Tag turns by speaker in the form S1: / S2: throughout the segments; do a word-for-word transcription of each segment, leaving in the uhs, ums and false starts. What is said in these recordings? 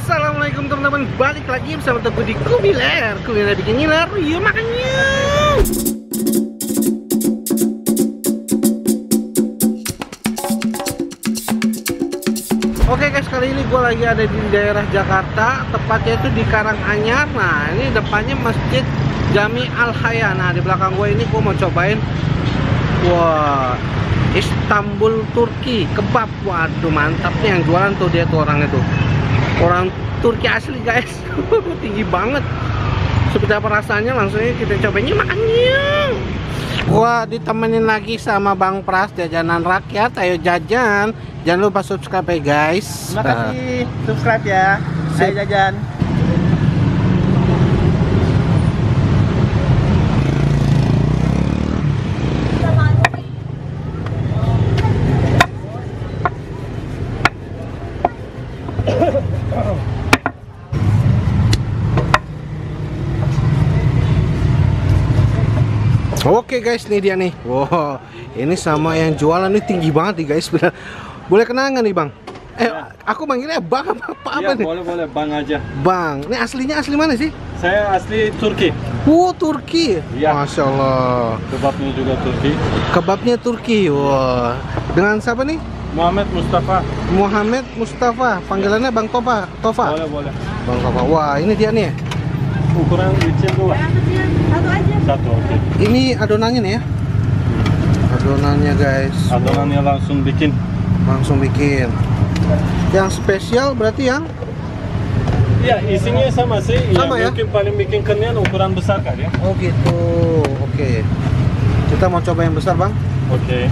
S1: Assalamualaikum teman-teman, balik lagi bersama Teguh di Kubiler. Kubiler bikin ngiler, yuk makannya. Oke guys, kali ini gue lagi ada di daerah Jakarta, tepatnya itu di Karanganyar. Nah, ini depannya Masjid Jami Al Haya. Nah, di belakang gue ini gue mau cobain, wah, Istanbul Turki kebab. Waduh, mantap nih yang jualan tuh, dia tuh orangnya tuh. Orang Turki asli guys. Tinggi banget. Seperti apa rasanya, langsung aja kita cobain, yuk makannya. Gua ditemenin lagi sama Bang Pras, jajanan rakyat. Ayo jajan. Jangan lupa subscribe ya guys.
S2: Terima kasih, uh, subscribe ya. Saya jajan.
S1: Oke guys, nih dia nih. Wow, ini sama yang jualan nih tinggi banget nih guys. Boleh kenal nggak nih Bang? Eh, ya. Aku manggilnya Bang apa apa,
S2: ya,
S1: apa nih?
S2: Boleh boleh Bang aja.
S1: Bang, ini aslinya asli mana sih?
S2: Saya asli Turki.
S1: Wow, Turki.
S2: Ya.
S1: Masya Allah.
S2: Kebabnya juga Turki.
S1: Kebabnya Turki. Wah. Dengan siapa nih?
S2: Muhammad Mustafa.
S1: Muhammad Mustafa. Panggilannya Bang Tofa. Tofa.
S2: Boleh boleh.
S1: Bang Tofa. Wah, ini dia nih.
S2: Ukuran kecil dua.
S3: Satu aja.
S2: Satu, oke. Okay.
S1: Ini adonannya nih ya. Adonannya guys.
S2: Adonannya langsung bikin.
S1: Langsung bikin. Yang spesial berarti yang?
S2: Ya, isinya sama sih.
S1: Sama ya?
S2: Mungkin paling bikin kenyang ukuran besar kan ya?
S1: Oh gitu. Oke. Kita mau coba yang besar Bang.
S2: Oke.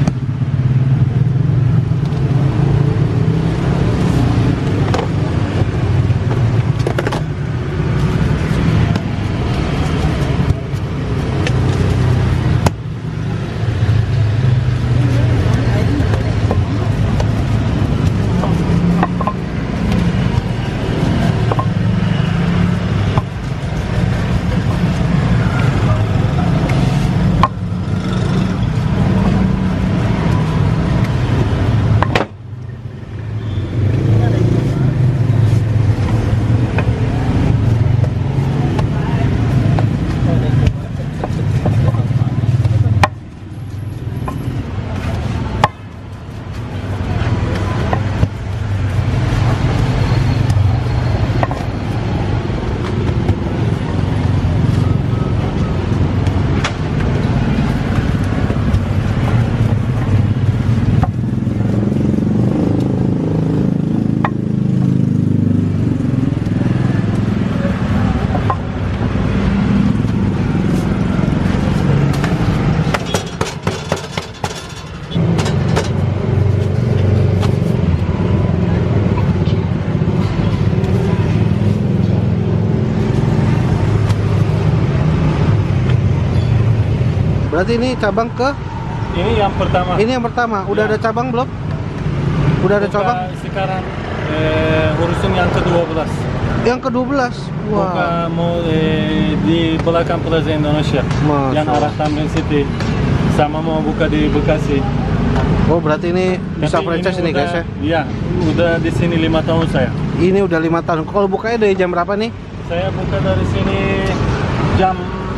S1: Berarti ini cabang ke?
S2: Ini yang pertama.
S1: Ini yang pertama. Udah ya. Ada cabang belum? Udah ada
S2: Buka
S1: cabang?
S2: Sekarang eh, urusan yang kedua belas.
S1: Yang kedua belas? Wah.
S2: Buka mau eh, di belakang Plaza Indonesia.
S1: Masya
S2: yang arah Tamrin City. Sama mau buka di Bekasi.
S1: Oh berarti ini bisa
S2: Tapi
S1: franchise ini,
S2: udah,
S1: guys ya?
S2: Iya, udah di sini lima tahun saya.
S1: Ini udah lima tahun. Kalau bukanya dari jam berapa nih?
S2: Saya buka dari sini jam,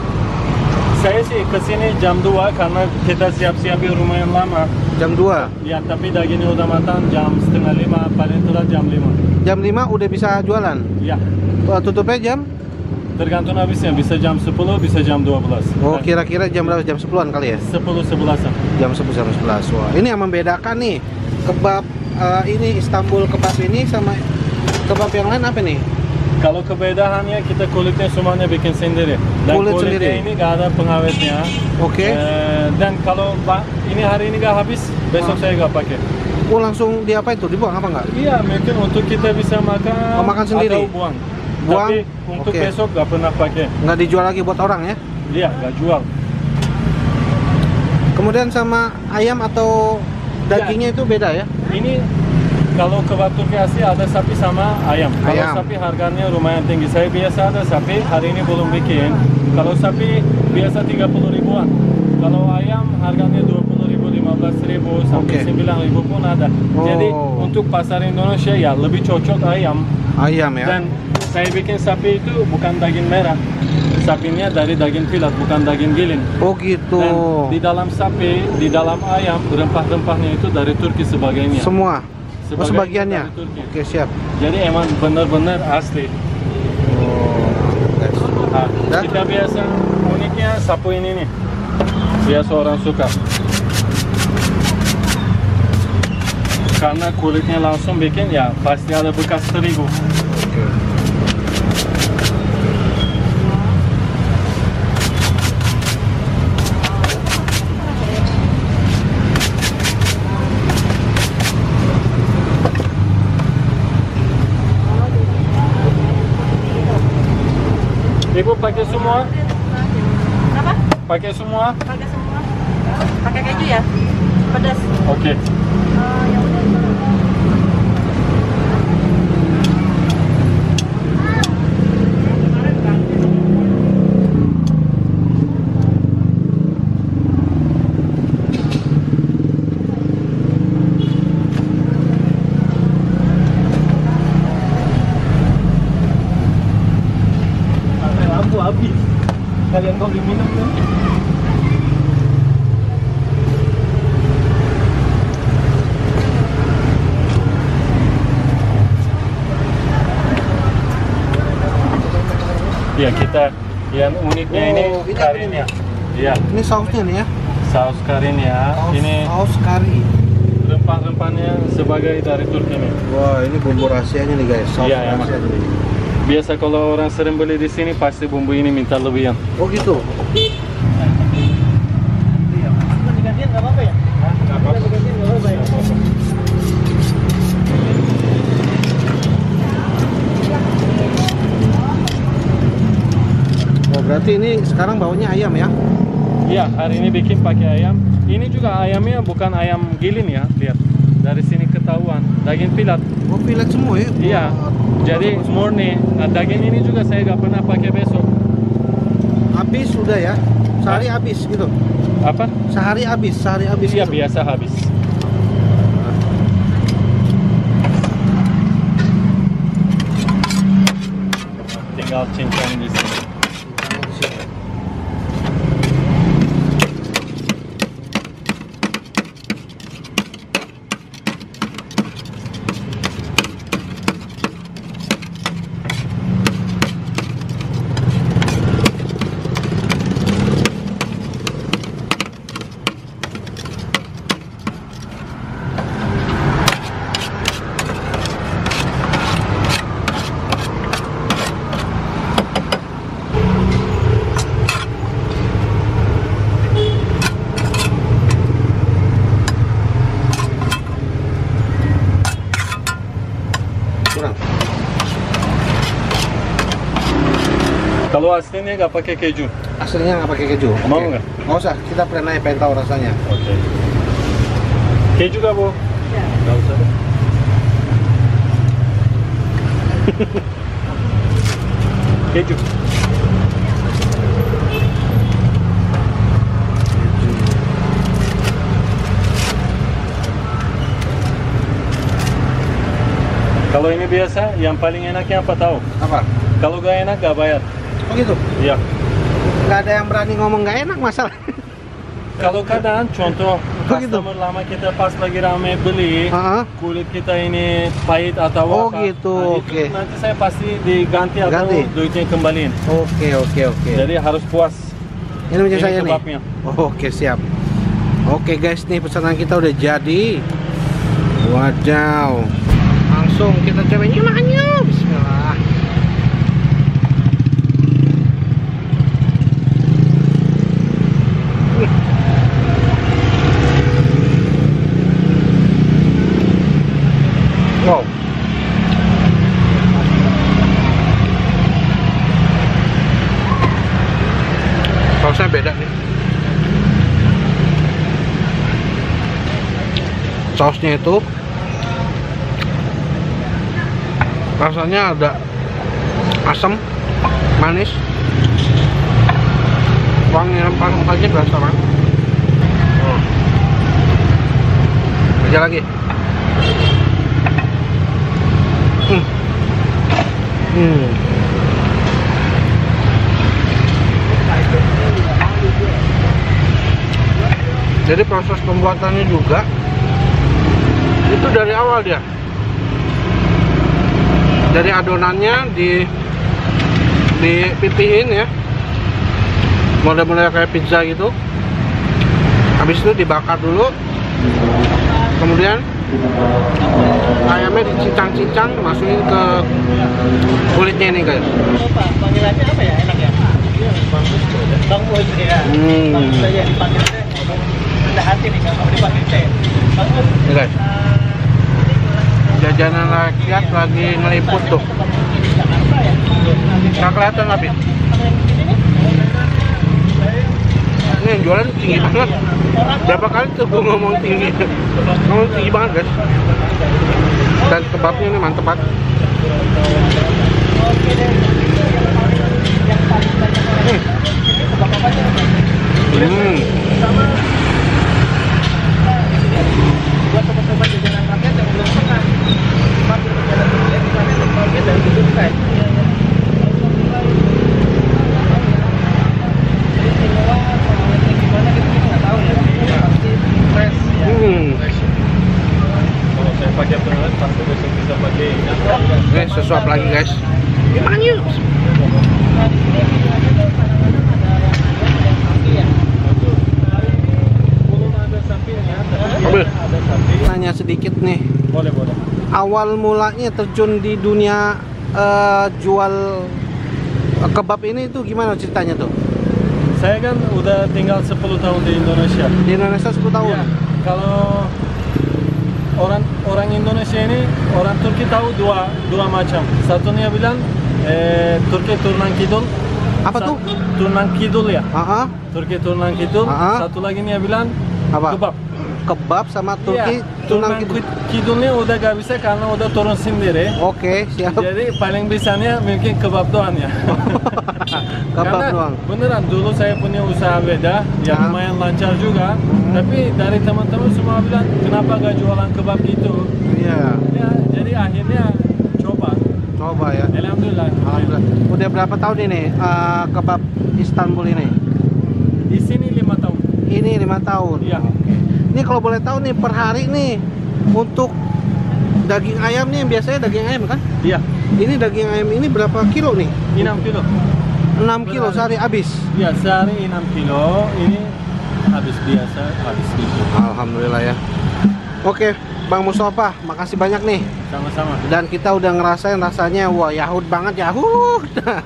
S2: saya sih ke sini jam dua karena kita siap-siap lumayan lama.
S1: Jam dua?
S2: Ya, tapi dagingnya udah matang jam setengah lima, paling telat jam lima.
S1: Jam lima udah bisa jualan?
S2: Ya.
S1: Tutupnya jam?
S2: Tergantung habisnya, bisa jam sepuluh, bisa jam dua belas.
S1: Oh, kira-kira jam berapa? Jam sepuluhan kali ya?
S2: sepuluh sebelasan.
S1: Jam sepuluh, jam sebelas. Wah, ini yang membedakan nih kebab uh, ini Istanbul kebab ini sama kebab yang lain apa nih?
S2: Kalau kebedaannya kita kulitnya semuanya bikin sendiri. Dan
S1: Kulit
S2: kulitnya
S1: sendiri.
S2: ini gak ada pengawetnya.
S1: Oke. Okay.
S2: Eh, dan kalau ini hari ini gak habis, besok ah. saya gak pakai.
S1: Oh langsung diapain tuh? Dibuang apa enggak?
S2: Iya, mungkin untuk kita bisa makan.
S1: Oh, makan sendiri?
S2: Atau buang.
S1: Buang?
S2: Tapi untuk
S1: okay.
S2: besok gak pernah pakai.
S1: Nggak dijual lagi buat orang ya?
S2: Iya, gak jual.
S1: Kemudian sama ayam atau dagingnya ya. Itu beda ya?
S2: Ini kalau kebab Turki asli ada sapi sama ayam. Kalau
S1: ayam.
S2: sapi harganya lumayan tinggi. Saya biasa ada sapi, hari ini belum bikin. Kalau sapi biasa tiga puluh ribuan. Kalau ayam harganya dua puluh ribu, lima belas ribu sampai
S1: okay.
S2: sembilan ribu pun ada.
S1: Oh.
S2: Jadi untuk pasar Indonesia ya lebih cocok ayam.
S1: Ayam ya.
S2: Dan saya bikin sapi itu bukan daging merah. Sapinya dari daging pilat, bukan daging giling.
S1: Oh gitu.
S2: Dan di dalam sapi, di dalam ayam, rempah-rempahnya itu dari Turki sebagainya.
S1: Semua. Oh,
S2: Sebagiannya
S1: sebagiannya.
S2: dari Turki.
S1: Oke, siap.
S2: Jadi emang benar-benar asli.
S1: Oh, guys.
S2: Nah,
S1: Dan?
S2: kita biasa uniknya sapu ini nih. Biasa orang suka. Karena kulitnya langsung bikin ya pasti ada bekas terigu.
S1: Oke.
S2: Ibu pakai semua?
S3: Apa?
S2: Pakai semua?
S3: Pakai semua. Pakai keju ya? Pedas.
S2: Oke.
S3: Oh, ya udah.
S2: Lampu habis. Kalian kau diminum kan? Ya kita yang uniknya
S1: Oh,
S2: ini
S1: ini
S2: karinya. Iya,
S1: Ini sausnya nih ya.
S2: saus karinya.
S1: Saus,
S2: Ini
S1: saus kari.
S2: rempah-rempahnya sebagai dari Turki nih.
S1: Wah, ini bumbu rahasianya nih guys. Saus
S2: Iya, emang.
S1: rahasianya nih.
S2: Biasa kalau orang sering beli di sini pasti bumbu ini minta lebihan.
S1: Oh gitu.
S3: Iya. Digantiin nggak apa-apa ya?
S2: Nggak apa-apa.
S3: Digantiin nggak apa-apa ya?
S1: Oh, berarti ini sekarang baunya ayam ya?
S2: Iya, hari ini bikin pakai ayam. Ini juga ayamnya bukan ayam giling ya, lihat. Dari sini ketahuan, daging pilat.
S1: Oh, pilat semua ya?
S2: Iya.
S1: Wah,
S2: Jadi murni. Nah, daging ini juga saya nggak pernah pakai besok.
S1: habis sudah ya? Sehari habis gitu?
S2: Apa?
S1: Sehari habis, sehari habis
S2: Iya,
S1: gitu?
S2: biasa habis. Tinggal cincang di sini.
S1: Kurang.
S2: Kalau aslinya nggak pakai keju.
S1: Aslinya nggak pakai keju?
S2: Mau
S1: Oke.
S2: nggak?
S1: Nggak usah, kita pernah aja pengen tahu rasanya.
S2: Oke. Keju nggak, Bu?
S3: Ya.
S2: Nggak usah. Keju. Kalau ini biasa, yang paling enaknya apa tahu?
S1: Apa?
S2: Kalau gak enak gak bayar.
S1: Oh gitu?
S2: Iya.
S1: Nggak ada yang berani ngomong nggak enak masalah.
S2: Kalau kadang contoh
S1: Oh, gitu?
S2: customer lama kita pas lagi rame beli,
S1: Heeh.
S2: kulit kita ini pahit atau
S1: Oh,
S2: apa.
S1: gitu,
S2: Nah, itu
S1: oke.
S2: nanti saya pasti diganti atau
S1: Ganti?
S2: duitnya kembaliin.
S1: Oke, oke, oke.
S2: Jadi harus puas.
S1: Ini punya
S2: Ini
S1: saya nih.
S2: kebabnya.
S1: Oh, oke, siap. Oke guys, nih pesanan kita udah jadi. Wadaw. Langsung kita cobain makannya. Bismillah. Wow. Sausnya beda nih. Sausnya itu rasanya ada asam, manis, wangi rempah-rempahnya berasa banget. Oh. Aja lagi. Hmm. Hmm. Jadi proses pembuatannya juga itu dari awal dia. Dari adonannya di dipipihin ya, model-model kayak pizza gitu. Habis itu dibakar dulu, kemudian ayamnya dicincang-cincang, masukin ke kulitnya ini guys.
S3: Pak, panggilannya apa ya? Enak ya? Bang Bos ya.
S1: Hmm.
S3: Bang Bos aja dipanggil teh. Rendah hati nih kalau dipanggil teh. Bang Bos.
S1: Ini guys, jajanan rakyat lagi ngeliput tuh. Nggak kelihatan tapi ini yang jualan tinggi banget. Berapa kali tuh gue ngomong tinggi, ngomong tinggi banget guys. Dan kebabnya ini mantep banget. Hmm. Hmm.
S3: Buat teman-teman jajanan rakyat yang belum pernah mampir ke jalan Turki di sana untuk mampir dan duduk guys. Jadi semua pengalamannya gimana kita kita nggak tahu ya. Pasti fresh ya.
S1: Hmm.
S2: Kalau saya pakai berat, pasti besok bisa pakai ini.
S1: Oke, sesuap lagi guys. Gimana yuk?
S3: Nah di sini videonya tuh kadang-kadang ada yang ada yang sapi ya.
S2: Belum ada sapinya, tapi
S1: Ambil.
S2: ada sapi.
S1: Nanya sedikit nih.
S2: Boleh, boleh.
S1: Awal mulanya terjun di dunia eh, jual eh, kebab ini itu gimana ceritanya tuh?
S2: Saya kan udah tinggal sepuluh tahun di Indonesia.
S1: Di Indonesia sepuluh tahun.
S2: Ya, kalau orang orang Indonesia ini, orang Turki tahu dua dua macam. Satunya bilang eh, Turki Turnan Kidul.
S1: Apa tuh?
S2: Turnan Kidul ya.
S1: Ah,
S2: Turki Turnan Kidul.
S1: Ah.
S2: Satu lagi dia bilang
S1: apa?
S2: kebab.
S1: Kebab sama Turki
S2: Iya,
S1: Tunang
S2: Turnan
S1: Kidul.
S2: Kidulnya udah gak bisa karena udah turun sendiri.
S1: Oke, siap.
S2: Jadi paling bisanya mungkin kebab doang ya.
S1: Kebab
S2: Karena
S1: doang.
S2: beneran dulu saya punya usaha beda yang
S1: Ah.
S2: lumayan lancar juga. Tapi dari teman-teman semua bilang kenapa gak jualan kebab gitu.
S1: Iya.
S2: Ya, jadi akhirnya coba.
S1: Coba ya.
S2: Alhamdulillah.
S1: Alhamdulillah. Udah berapa tahun ini eh, kebab Istanbul ini?
S2: Di sini lima tahun.
S1: Ini lima tahun.
S2: Iya.
S1: Ini kalau boleh tahu nih per hari nih untuk daging ayam nih yang biasanya daging ayam kan?
S2: Iya.
S1: Ini daging ayam ini berapa kilo nih?
S2: enam kilo.
S1: enam kilo sehari habis.
S2: Ya sehari enam kilo. Ini habis biasa habis gitu.
S1: Alhamdulillah ya. Oke, Bang Mustafa, makasih banyak nih.
S2: Sama-sama.
S1: Dan kita udah ngerasain rasanya, wah Yahud banget Yahud.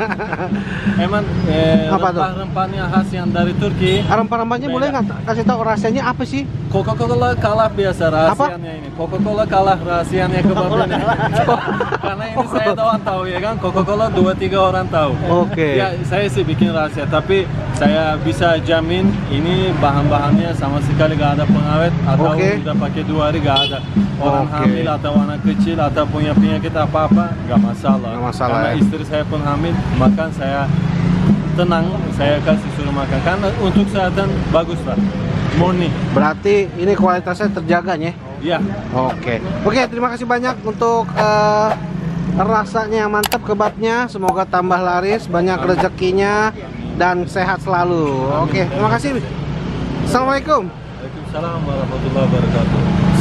S2: Emang eh,
S1: Apa tuh?
S2: rempah-rempahnya khas yang dari Turki.
S1: Rempah-rempahnya boleh nggak kasih tahu rasanya apa sih?
S2: Coca-Cola kalah biasa rahasianya ini. Coca-Cola kalah rahasianya kebab ini. Karena ini saya doang tahu ya kan. Coca-Cola dua tiga orang tahu.
S1: Oke.
S2: Ya saya sih bikin rahasia, tapi saya bisa jamin ini bahan-bahannya sama sekali gak ada pengawet atau
S1: Oke.
S2: udah pakai dua hari gak ada orang
S1: Oke.
S2: hamil atau anak kecil atau punya penyakit apa-apa gak masalah.
S1: Nggak masalah,
S2: Karena
S1: ya.
S2: istri saya pun hamil, makan saya tenang, saya kasih suruh makan karena untuk kesehatan bagus lah. Murni.
S1: Berarti ini kualitasnya terjaga ya?
S2: Ya.
S1: Oke. Oke, terima kasih banyak untuk eh, rasanya yang mantap kebabnya. Semoga tambah laris, banyak rezekinya dan sehat selalu. Oke, terima kasih. Assalamualaikum.
S2: Waalaikumsalam warahmatullahi wabarakatuh.